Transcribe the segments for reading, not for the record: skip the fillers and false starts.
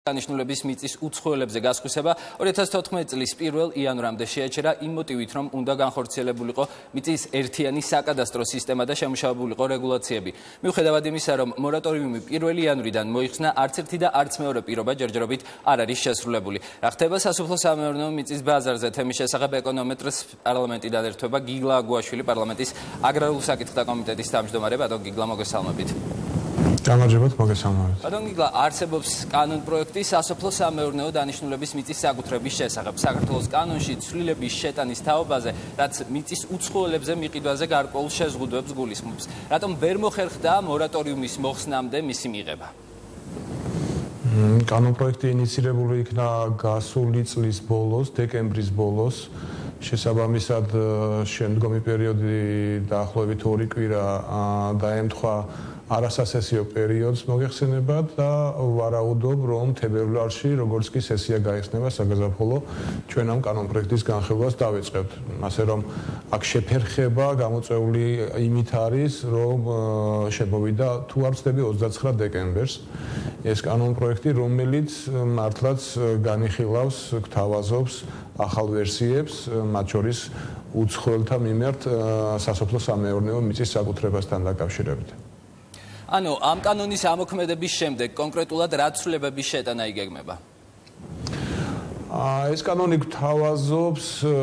დანიშნულების მიწის უცხოელებზე გასხვისება 2014 წლის 1 იანვრამდე შეაჩერა იმ მოტივით, რომ უნდა განხორციელებულიყო მიწის ერთიანი საკადასტრო სისტემა და შემუშავებულიყო რეგულაციები. მიუხედავად იმისა, რომ მორატორიუმი 1 იანვრიდან მოიხსნა, არც ერთი და არც მეორე პირობა ჯერჯერობით არ არის შესრულებული. რა ხდება სასოფლო-სამეურნეო მიწის ბაზარზე? თემის შესახებ ეკონომეტრს პარლამენტიდან ერთვება გიგლა აგუაშვილი, პარლამენტის აგრარულ საკითხთა კომიტეტის თავმჯდომარე. ბატონ გიგლა, მოგესალმებით. გამარჯობათ, მოგესალმებით. ბატონ გიგლა, არსებობს კანონპროექტი სასოფლო-სამეურნეო დანიშნულების მიწის საკუთრების შესახებ. საქართველოს კანონში ცვლილების შეტანის თაობაზე, რაც მიწის უცხოელებზე მიყიდვაზე გარკვეულ შეზღუდვებს გულისხმობს. რატომ ვერ მოხერხდა მორატორიუმის მოხსნამდე მისი მიღება? კანონპროექტი ინიცირებული იქნა გასული წლის ბოლოს, დეკემბრის ბოლოს. შესაბამისად, შემდგომი პერიოდი დაახლოებით 2 კვირა დაემთხვა არასასესიო პერიოდს მოგეხსენებათ და ვარაუდობ, რომ თებერვალში, როგორც კი სესია გაიხსნება საგაზაფხულო, ჩვენ ამ კანონპროექტის განხილვას დავიწყებთ. ასე რომ აქ შეფერხება გამოწვეული იმით არის, რომ შემოვიდა თუ არ ვცდები 29 დეკემბერს ეს კანონპროექტი, რომელიც მართლაც განიხილავს, გთავაზობს ახალ ვერსიებს, მათ შორის უცხოელთა მიმართ სასოფლო-სამეურნეო მიწის საკუთრებასთან დაკავშირებით. ანუ ამ კანონის ამოქმედების შემდეგ კონკრეტულად რა ცვლილებების შეტანა იგეგმება? ეს კანონი გთავაზობს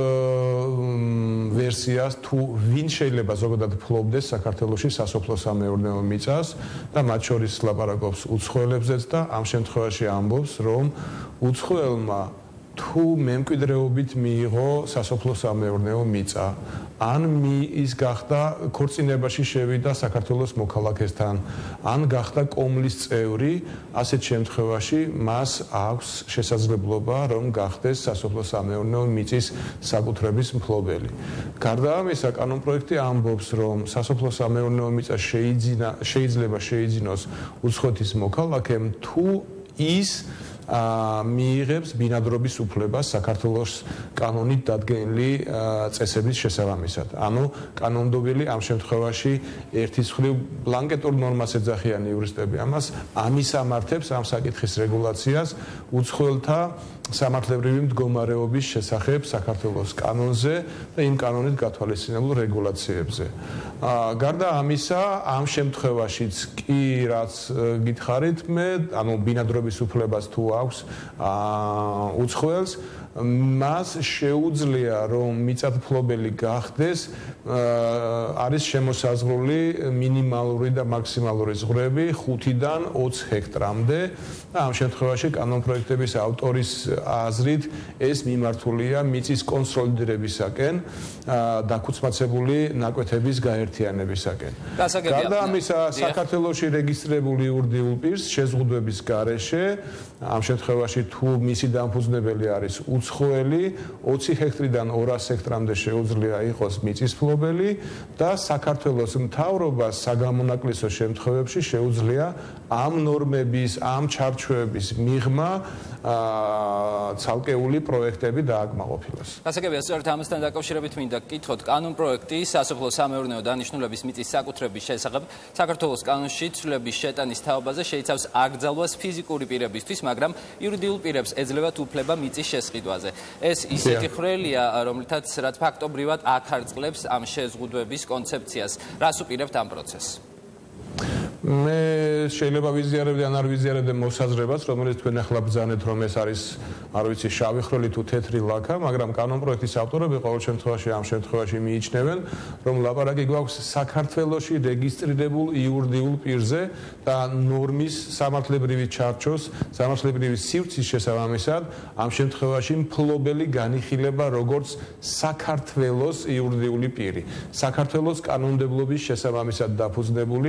ვერსიას თუ ვინ შეიძლება ზოგადად ფლობდეს საქართველოში სასოფლო-სამეურნეო მიწას და მათ შორის ლაპარაკობს უცხოელებზეც და ამ შემთხვევაში ამბობს, რომ უცხოელმა თუ მემკვიდრეობით მიიღო სასოფლო-სამეურნეო მიწა, ან ის გახდა ქორწინებაში შევიდა საქართველოს მოქალაქესთან, ან გახდა კომლის წევრი, ასეთ შემთხვევაში მას აქვს შესაძლებლობა, რომ გახდეს სასოფლო-სამეურნეო მიწის საკუთრების მფლობელი. გარდა ამისა, კანონპროექტი ამბობს, რომ სასოფლო-სამეურნეო მიწა შეიძლება შეიძინოს უცხოეთის მოქალაქემ, თუ ის მიიღებს ბინადრობის უფლებას საქართველოს კანონით დადგენილი წესების შესაბამისად. ანუ კანონმდებლელი ამ შემთხვევაში ერთის მხრივ ბლანკეტურ ნორმას ეძახიან იურისტები ამას, ამისამართებს ამ საკითხის რეგულაციას უცხოელთა სამართლებრივი მდგომარეობის შესახებ საქართველოს კანონზე და იმ კანონით გათვალისწინებულ რეგულაციებზე. გარდა ამისა, ამ შემთხვევაშიც კი რაც გითხარით მე, ანუ ბინადრობის უფლებას თუ აქვს უცხოელს, მას შეუძლია რომ მიწათმფლობელი გახდეს, არის შემოსაზღვრული მინიმალური და მაქსიმალური ზღვრები 5-დან 20 ჰექტრამდე და ამ შემთხვევაში კანონპროექტების ავტორის აზრით ეს მიმართულია მიწის კონსოლიდირებისაკენ, დაქუცმაცებული ნაკვეთების გაერთიანებისაკენ. გარდა ამისა, საქართველოში რეგისტრირებული იურიდიულ პირს შეზღუდვების გარეშე, ამ შემთხვევაში თუ მისი დამფუძნებელი არის უცხოელი, 20 ჰექტრიდან 200 ჰექტრამდე შეუძლია იყოს მიწის მფლობელი და საქართველოს მთავრობას საგამონაკლისო შემთხვევებში შეუძლია ამ ნორმების, ამ ჩარჩოების მიღმა ცალკეული პროექტები დააკმაყოფილოს. გასაგებია, სწორედ ამასთან დაკავშირებით მინდა გკითხოთ, კანონპროექტი სასოფლო-სამეურნეო დანიშნულების მიწის საკუთრების შესახებ საქართველოს კანონში ცვლილების შეტანის თაობაზე შეიცავს აკრძალვას ფიზიკური პირებისთვის, მაგრამ იურიდიულ პირებს ეძლევათ უფლება მიწის შესყიდვაზე. ეს ისეთი ხრელია, რომლითაც რაც ფაქტობრივად აკარწყლებს ამ შეზღუდვების კონცეფციას. რას უპირებთ ამ პროცესს? მე შეიძლება ვიზიარებდი ან არ ვიზიარებდი მოსაზრებას, რომელიც თქვენ ახლა ბრძანეთ, რომ ეს არის, არ ვიცი, შავი ხრელი თუ თეთრი ლაქა, მაგრამ კანონპროექტის ავტორები ყოველ შემთხვევაში ამ შემთხვევაში მიიჩნევენ, რომ ლაპარაკი გვაქვს საქართველოში რეგისტრირებულ იურიდიულ პირზე და ნორმის სამართლებრივი ჩარჩოს, სამართლებრივი სივრცის შესაბამისად, ამ შემთხვევაში მფლობელი განიხილება როგორც საქართველოს იურიდიული პირი. საქართველოს კანონმდებლობის შესაბამისად დაფუძნებული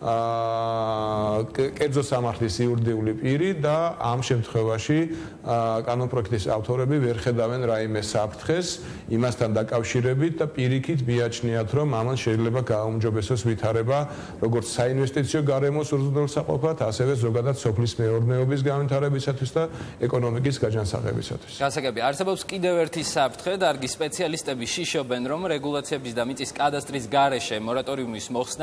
კერძო სამართლის იურიდიული პირი და ამ შემთხვევაში კანონპროექტის ავტორები ვერ ხედავენ რაიმე საფრთხეს იმასთან დაკავშირებით და პირიქით მიაჩნიათ, რომ ამან შეიძლება გააუმჯობესოს ვითარება როგორც საინვესტიციო გარემოს უზრუნველსაყოფად, ასევე ზოგადად სოფლის მეურნეობის განვითარებისათვის და ეკონომიკის გაჯანსაღებისათვის. გასაგებია, არსებობს კიდევ ერთი საფრთხე, დარგის სპეციალისტები შიშობენ, რომ რეგულაციების და მიწის კადასტრის გარეშე მორატორიუმის მოხსნა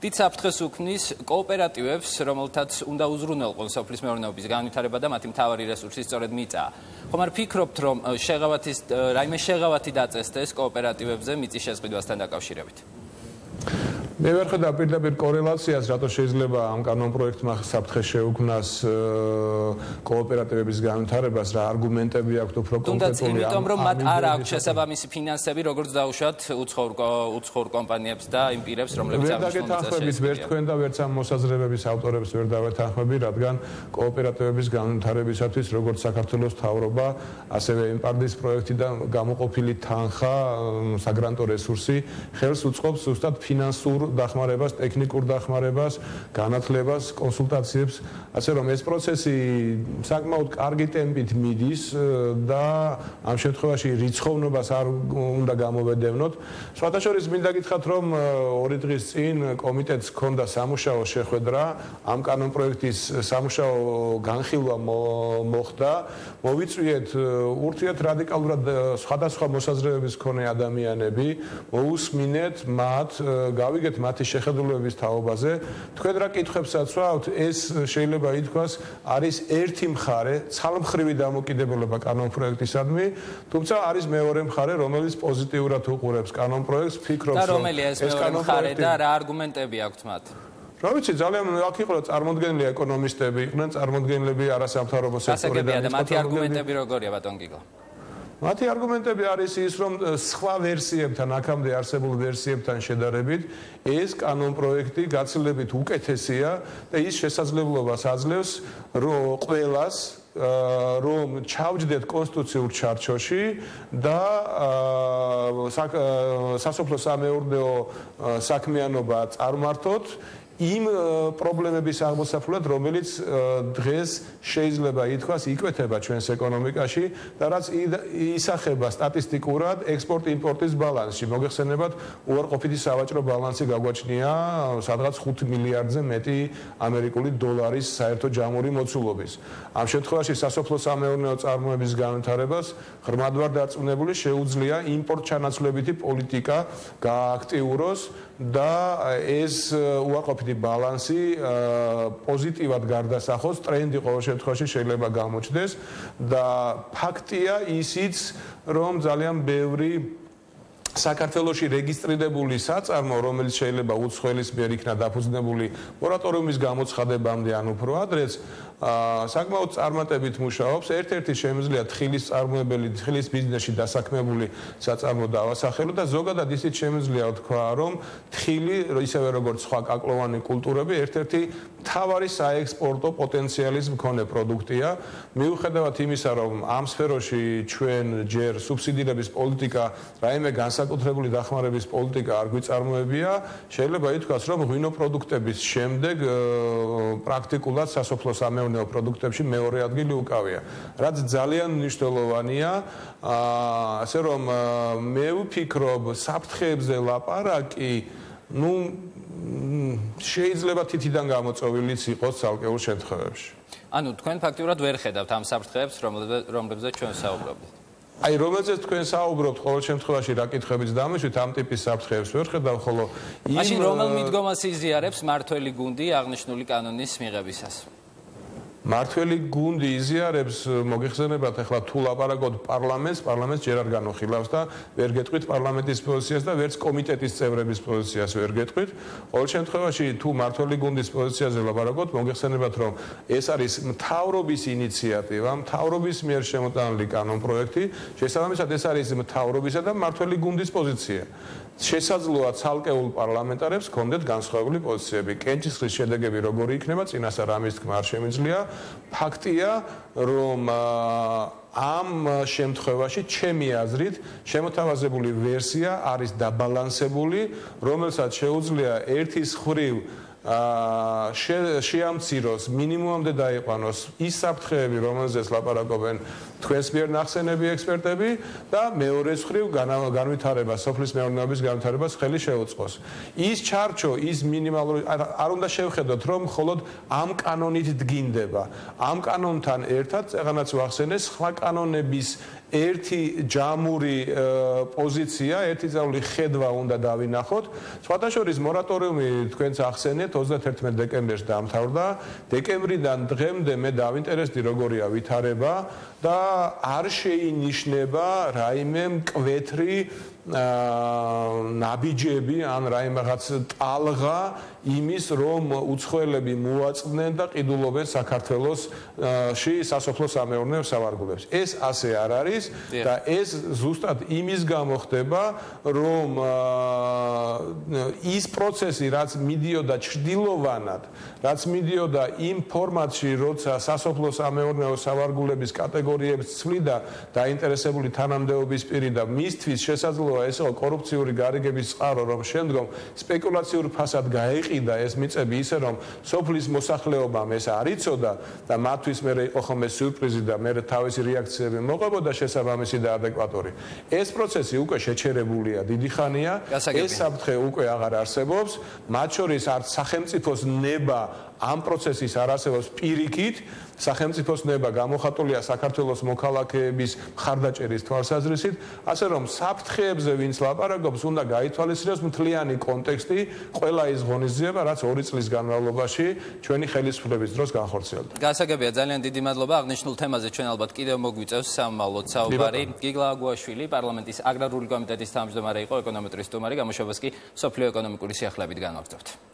დიდ საფრთხეს უქმნის კოოპერატივებს, რომელთაც უნდა უზრუნველყონ სოფლის მეურნეობის განვითარება და მათი მთავარი რესურსი სწორედ მიწაა. ხომ არ ფიქრობთ, რომ რაიმე შეღავათი დაწესდეს კოოპერატივებზე მიწის შეზღუდვასთან დაკავშირებით? მე ვერ ხედავ პირდაპირ კორელაციას, რატო შეიძლება ამ კანონპროექტმა საფრთხე შეუქმნას კოოპერატივების განვითარებას, რა არგუმენტები აქვს უფრო კონკრეტული? თუნდაც იმიტომ, რომ მათ არ აქვს შესაბამისი ფინანსები, როგორც დაუშვათ უცხოურ კომპანიებს და იმ პირებს, რომლებიც აღნიშნულწესებს ვერ თქვენ და ვერც ამ მოსაზრებების ავტორებს ვერ დავეთანხმები, რადგან კოოპერატივების განვითარებისათვის როგორც საქართველოს მთავრობა, ასევე იმპარდის პროექტიდან გამოყოფილი თანხა, საგრანტო რესურსი ხელს უწყობს ზუსტად ფინანსურ დახმარებას, ტექნიკურ დახმარებას, განათლებას, კონსულტაციებს, ასე რომ ეს პროცესი საკმაოდ კარგი ტემპით მიდის და ამ შემთხვევაში რიცხოვნობას არ უნდა გამოვედევნოთ. სხვათა შორის მინდა გითხრათ, რომ 2 დღის წინ კომიტეტს ჰქონდა სამუშაო შეხვედრა, ამ კანონპროექტის სამუშაო განხილვა მოხდა. მოვიწვიეთ ურთიერთ რადიკალურად სხვადასხვა მოსაზრებების მქონე ადამიანები, მოусმინეთ მათ, გავიგეთ მათი შეხედულებების თაობაზე. თქვენ რა კითხვებს აცვავთ, ეს შეიძლება ითქვას არის ერთი მხარე, ცალმხრივი დამოკიდებულება კანონპროექტისადმი, თუმცა არის მეორე მხარე, რომელიც პოზიტიურად უყურებს კანონპროექტს, ფიქრობს, რომ რომელია ეს მეორე მხარე და რა არგუმენტები აქვთ მათ? რა ვიცი, ძალიან აქ იყო წარმოდგენილი ეკონომისტები, იყვნენ წარმოდგენილები არასამთავრობო სექტორიდან. და მათი არგუმენტები როგორია, ბატონ გიგო? მათი არგუმენტები არის ის, რომ სხვა ვერსიებთან, აქამდე არსებულ ვერსიებთან შედარებით, ეს კანონპროექტი გაცილებით უკეთესია და ის შესაძლებლობას აძლევს, რომ ყველას რომ ჩავჯდეთ კონსტიტუციურ ჩარჩოში და სასოფლო-სამეურნეო საქმიანობა წარმართოთ იმ პრობლემების აღმოსავლად, რომელიც დღეს შეიძლება ითქვას იკვეთება ჩვენს ეკონომიკაში და რაც ისახება სტატისტიკურად ექსპორტ-იმპორტის ბალანსში. მოგეხსენებათ, უარყოფითი სავაჭრო ბალანსი გაგვაჩნია სადღაც 5 მილიარდზე მეტი ამერიკული დოლარის საერთო ჯამური მოცულობის. ამ შემთხვევაში სასოფლო-სამეურნეო წარმოების განვითარებას ღრმად ვარ დარწმუნებული, შეუძლია იმპორტ-ჩანაცვლებითი პოლიტიკა გააქტიუროს და ეს უარყოფითი ბალანსი პოზიტივად გარდასახოს, ტრენდი ყოველ შემთხვევაში შეიძლება გამოჩნდეს და ფაქტია ისიც, რომ ძალიან ბევრი საქართველოში რეგისტრირებული საწარმო, რომელიც შეიძლება უცხოელის მიერ იქნა დაფუძნებული მორატორიუმის გამოცხადებამდე ან უფრო ადრეც, საკმაოდ წარმატებით მუშაობს. ერთ-ერთი შემიძლია თხილის წარმოებელი, თხილის ბიზნესში დასაქმებული საწარმო დავასახელო და ზოგადად ისიც შემიძლია ვთქვა, რომ თხილი, ისევე როგორც სხვა კაკლოვანი კულტურები, ერთ-ერთი მთავარი საექსპორტო პოტენციალის მქონე პროდუქტია. მიუხედავად იმისა, რომ ამ სფეროში ჩვენ ჯერ სუბსიდირების პოლიტიკა, რაიმე განსაკუთრებული დახმარების პოლიტიკა არ გვიწარმოებია, შეიძლება ითქვას, რომ ღვინო პროდუქტების შემდეგ პრაქტიკულად სასოფლო-სამეურნეო პროდუქტებში მეორე ადგილი უკავია, რაც ძალიან მნიშვნელოვანია. ასე რომ მე ვფიქრობ, საფრთხეებზე ლაპარაკი, შეიძლება თითიდან გამოწვევილიც იყოს ცალკეულ შემთხვევებში. ანუ თქვენ ფაქტიურად ვერ ხედავთ ამ საფრთხეებს, რომლებზეც ჩვენ საუბრობთ. აი, რომელზეც თქვენ საუბრობთ, ყოველ შემთხვევაში რა კითხვებიც დამეშვით, ამ ტიპის საფრთხეებს ვერ ხედავ, ხოლო მაშინ რომელ მიდგომას იზიარებს მართველი გუნდი აღნიშნული კანონის მიღებისას? მართველი გუნდი იზიარებს, მოგეხსენებათ, ახლა თუ ლაპარაკობთ პარლამენტს ჯერ არ განვიხილავს და ვერ გეტყვით პარლამენტის პოზიციას და ვერც კომიტეტის წევრების პოზიციას ვერ გეტყვით. ყოველ შემთხვევაში თუ მართველი გუნდის პოზიციაზე ლაპარაკობთ, მოგეხსენებათ, რომ ეს არის მთავრობის ინიციატივა, მთავრობის მიერ შემოტანილი კანონპროექტი, შესაბამისად ეს არის მთავრობისა და მართველი გუნდის პოზიცია. შესაძლოა ცალკეულ პარლამენტარებს ჰქონდეთ განსხვავებული პოზიციები. კენჭისყრის შედეგები როგორი იქნება, წინასწარ ამის თქმა არ შემიძლია. ფაქტია, რომ ამ შემთხვევაში ჩემი აზრით შემოთავაზებული ვერსია არის დაბალანსებული, რომელსაც შეუძლია ერთის მხრივ შეამციროს, მინიმუმამდე დაიყვანოს ის საფრთხეები, რომელზეც ლაპარაკობენ თქვენს მიერ ნახსენები ექსპერტები და მეორეს მხრივ განვითარება, სოფლის მეურნეობის განვითარებას ხელი შეუწყოს. ის ჩარჩო, ის მინიმალური არ უნდა შევხედოთ, რომ მხოლოდ ამ კანონით დგინდება. ამ კანონთან ერთად, წეღანაც ვახსენე, სხვა კანონების ერთი ჯამური პოზიცია, ერთი წამული ხედვა უნდა დავინახოთ. სხვათა შორის მორატორიუმი თქვენც ახსენეთ 31 დეკემბერს დამთავრდა. დეკემბრიდან დღემდე მე დავინტერესდი როგორია ვითარება და არ შეინიშნება რაიმე მკვეთრი ნაბიჯები ან რაიმაღაც ტალღა იმის რომ უცხოელები მოაწყვნენ და ყიდულობენ საქართველოსში სასოფლო-სამეურნეო სავარგულებს. ეს ასე არ არის და ეს ზუსტად იმის გამო ხდება რომ ის პროცესი რაც მიდიოდა ჭრდილოვანად, რაც მიდიოდა იმ ფორმატში, როცა სასოფლო-სამეურნეო სავარგულების კატეგორიებს ცვლიდა დაინტერესებული თანამდებობის პირი და მისთვის შესაძლოა ეს იყო კორუფციული გარიგების წყარო, რომ შემდგომ სპეკულაციურ ფასად გაეყიდა ეს მიწები ისე რომ სოფლის მოსახლეობამ ეს არ იცოდა და მათთვის მე იყო ხოლმე სიურპრიზი და მე თავისი რეაქციები მოყვებოდა შესაბამისი და ადეკვატური. ეს პროცესი უკვე შეჩერებულია დიდი ხანია, ეს საფრთხე უკვე აღარ არსებობს, მათ შორის არც სახელმწიფოს ნება ამ პროცესის არ არსებობს პირიქით, სახელმწიფოს ნება გამოხატულია საქართველოს მოქალაქეების მხარდაჭერის თვალსაზრისით, ასე რომ საფრთხეებზე ვინც ლაპარაკობს, უნდა გაითვალისწინოს მთლიანი კონტექსტი, ყველა ის ღონისძიება, რაც 2 წლის განმავლობაში ჩვენი ხელისუფლების დროს განხორციელდა. გასაგებია, ძალიან დიდი მადლობა. აღნიშნულ თემაზე ჩვენ ალბათ კიდევ მოგვიწევს სამმალოდ საუბარი. გიგლა აგუაშვილი, პარლამენტის აგრარული კომიტეტის თავმჯდომარე იყო, ეკონომეტრის სტუმარი, გამოშვებას კი სოფლიო ეკონომიკური სიახლეებით განვაგრძობთ.